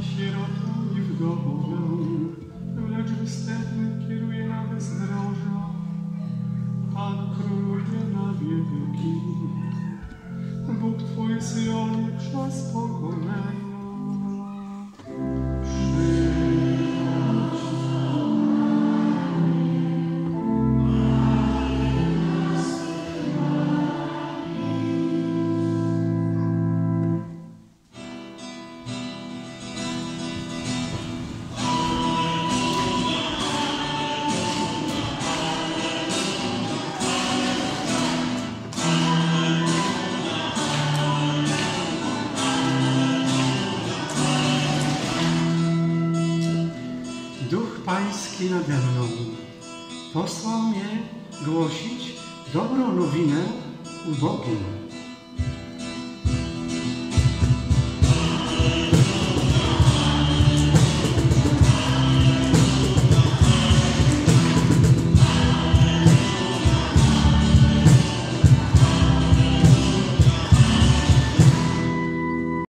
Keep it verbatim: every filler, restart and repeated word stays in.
sierotą i wdowę, lecz występny kieruje na bezdroża. Pan króluje na wieki, Bóg Twój Syjonie czas pokolenia. Duch Pański nade mną posłał mnie głosić dobrą nowinę ubogim.